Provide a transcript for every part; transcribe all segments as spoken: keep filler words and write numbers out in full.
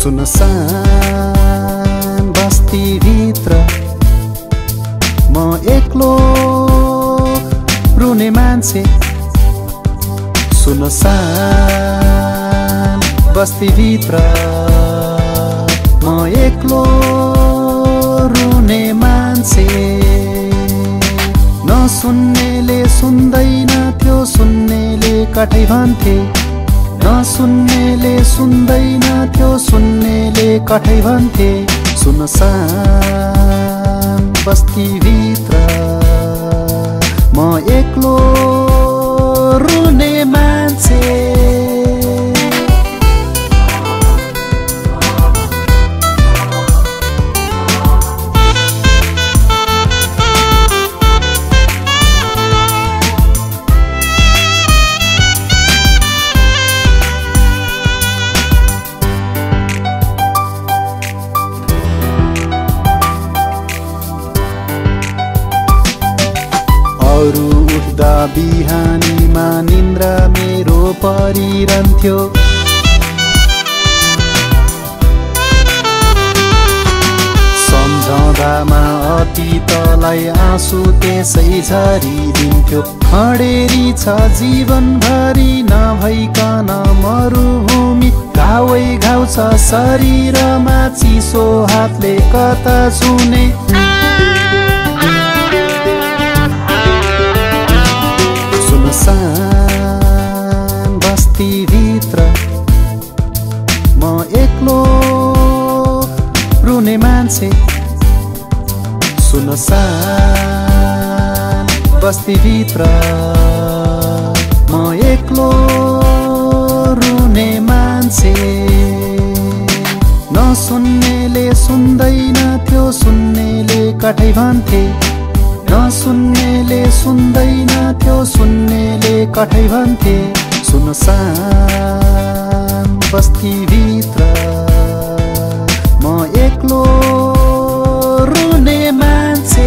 सुनसान बस्तीभित्र म एक्लो रुने मान्छे। सुनसान बस्तीभित्र म एक्लो रुने मान्छे। नसुन्नेले सुन्दैन थियो, सुन्नेले कठै भन्थे। नसुन्नेले सुन्दैन थियो, सुन्नेले कठै भन्थे। सुनसान बस्तीभित्र म एक्लो रुने मान्छे। अरू उठ्दा बिहानीमा निन्द्रा मेरो परिरहन्थ्यो। सम्झँदामा अतीतलाई आँसु त्यसै झरिदिन्थ्यो। खडेरी छ जीवनभरि नभइकन मरुभूमि। घावै घाउ छ शरीरमा, चिसो हातले कता छुने। सुनसान बस्तीभित्र म एक्लो रुने मान्छे। सुनसान बस्तीभित्र म एक्लो रुने मान्छे। नसुन्नेले सुन्दैन थियो, सुन्नेले कठै भन्थे। नसुन्नेले सुन्दैन थियो, सुन्नेले कठै भन्थे। सुनसान बस्तीभित्र म एक्लो रुने मान्छे।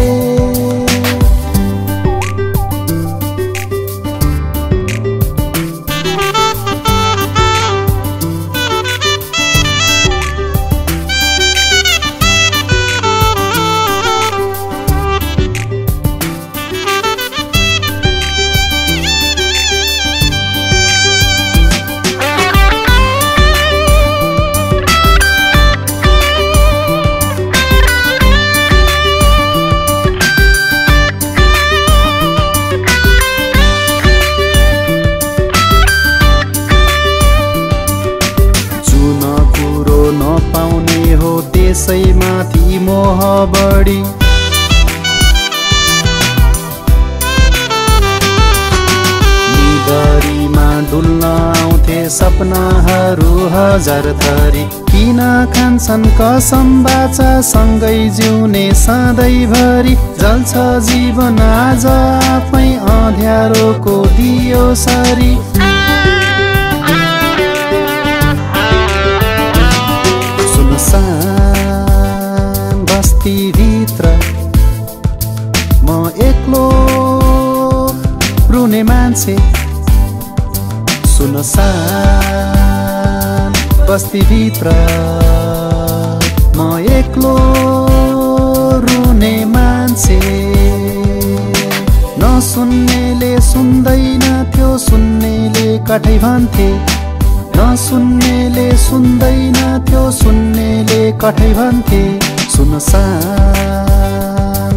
नपाउने हो त्यसैमाथि मोह बढी। निदरीमा डुल्न आउँथे सपनाहरू हजार थरी। किन खान्छन् कसम बाचा सँगै जिउने सधैँभरि। जल्छ जीवन आज आफै अँध्यारोको दियो सरी। सुनसान बस्तीभित्र म एक्लो रुने मान्छे। सुनसान बस्तीभित्र म एक्लो रुने मान्छे। नसुन्नेले सुन्दैन थियो, सुन्नेले कठै भन्थे। नसुन्नेले सुन्दैन थियो, सुन्नेले कठै भन्थे। सुनसान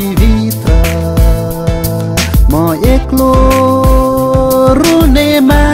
बस्तीभित्र म एक्लो रुने मान्छे।